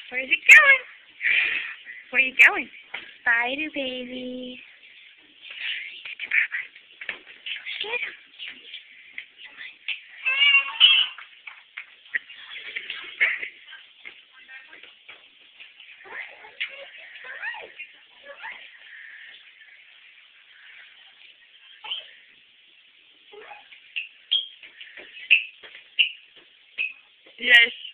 Where's it going? Where are you going? Spider baby. Get him. Yes.